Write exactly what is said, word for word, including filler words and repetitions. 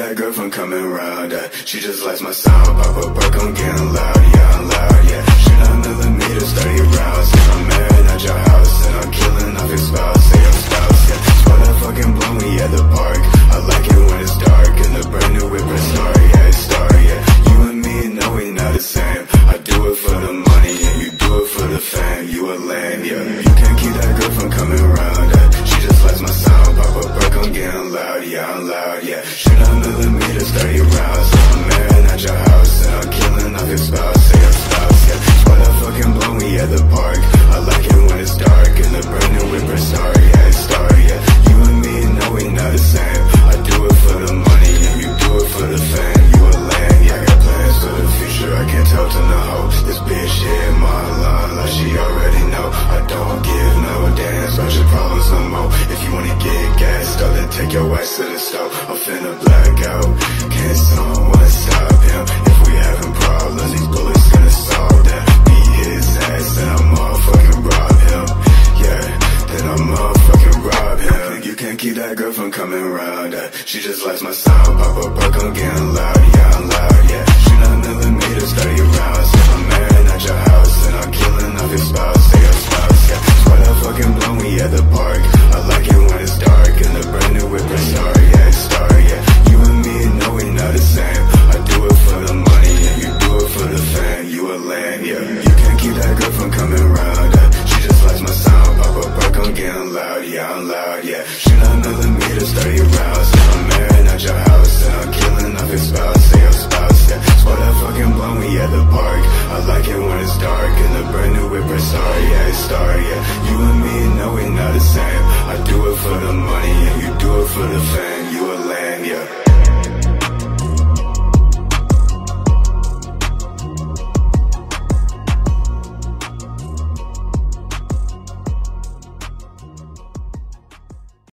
that girl from coming round, uh, she just likes my sound. Pop a perk, I'm getting loud, yeah, I'm loud, yeah. Shoot out millimeters, thirty rounds. Yeah, I'm married at your house, and I'm killing off your spouse. Say your spouse, yeah. Spot that fucking blow me at the park. I like it when it's dark, and the brand new whip is star, yeah, it's star, yeah. You and me, no, we not the same. I do it for the money, and you do it for the fame. You a lame, yeah. You can't keep that girl from coming round, uh, she just likes my sound. Pop a perk, I'm getting loud, yeah, I'm loud, yeah. Shoot out millimeters, thirty rounds. Yeah, I'm married at your house, and I'm killing off your spouse. Say your spouse, yeah. Spot that fucking blow me at the park. I like it when it's dark, and the brand new whip is star, yeah, it's star, yeah. You and me, no, we not the same. I do it for the money, and you do it for the fame. You a lame, yeah, I got plans for the future. I can't tell to no hope. This bitch hit my line like she already know. I don't give no damn about your problems no more. If you wanna get gassed up, then take your ass to the stove. I'm finna black out. Can't someone stop him? If we having problems, these bullets gonna solve them. Beat his ass, and I'll motherfucking rob him. Yeah, then I'll motherfucking rob him. You can't keep that girl from coming round, uh, she just likes my sound. Pop a perk, I'm getting loud, yeah, I'm loud, yeah. Shoot out millimeters, thirty rounds. Yeah, I'm married at your house, and I'm killing off your spouse. Say your spouse, yeah. Spot that fucking blow me at the park. I like it when it's dark, and the brand new whip is star, yeah, it's star, yeah. You and me, no, we not the same. I do it for the money, and you do it for the fame. You a lame, yeah. You can't keep that girl from coming round, uh, she just likes my sound. Pop a perk, I'm getting loud, yeah, I'm loud, yeah. Shoot out millimeters, thirty rounds. Yeah, I'm married at your house, and I'm killing off your spouse. Say your spouse, yeah. Spot that fucking blow me at the park. I like it when it's dark, and the brand new whip is star, yeah, it's star, yeah. You and me, no, we not the same. I do it for the money, and you do it for the fame.